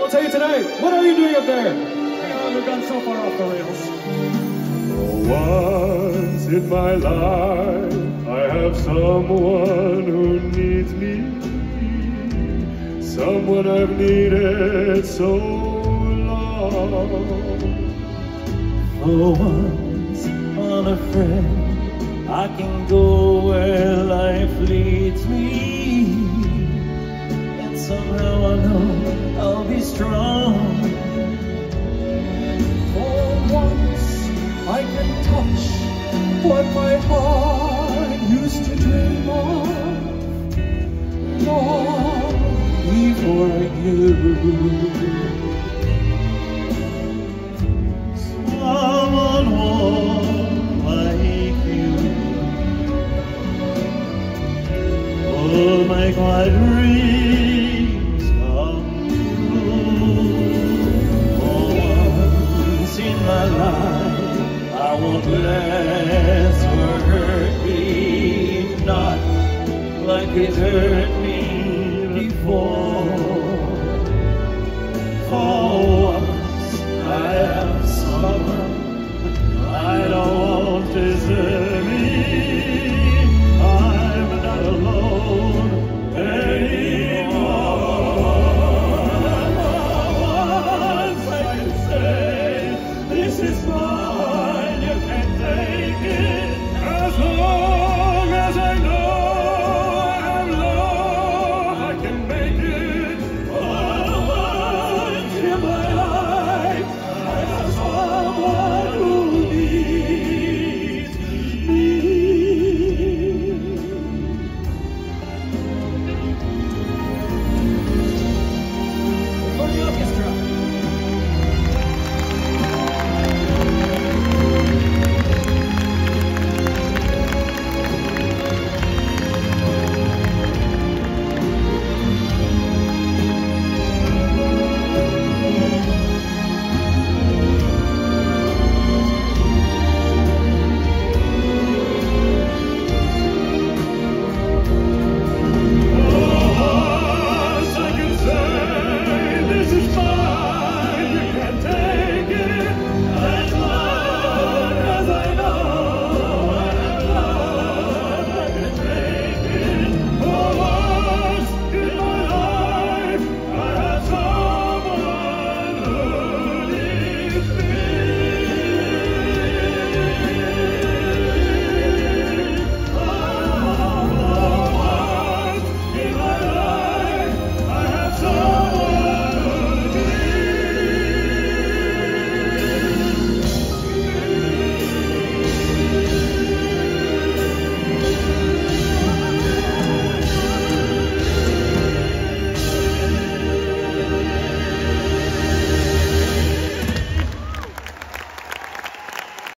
I'll tell you tonight. What are you doing up there? We've gone so far off the rails. Once in my life, I have someone who needs me. Someone I've needed so long. For once, unafraid, I can go where life leads me. And somehow I know I'll be strong. For once, I can touch what my heart used to dream of long Before you